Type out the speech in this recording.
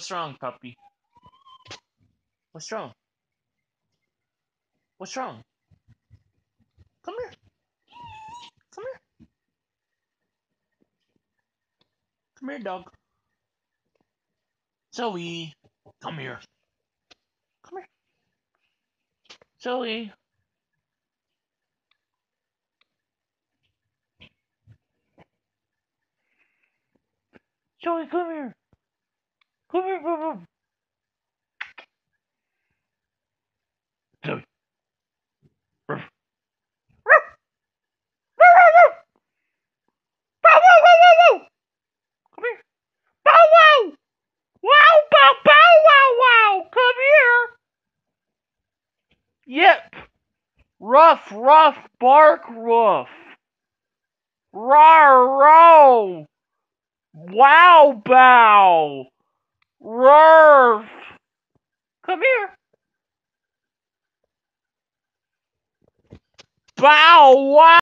What's wrong, puppy? What's wrong? What's wrong? Come here. Come here. Come here, dog. Zoe, come here. Come here. Zoe. Zoe, come here. Come here, Bubba. Zoe. Ruff. Ruff. Bow wow wow wow wow. Come here. Bow wow. Wow bow bow wow wow. Come here. Yep. Ruff ruff bark ruff. Rar row. Wow bow. Rurf. Come here. Bow wow.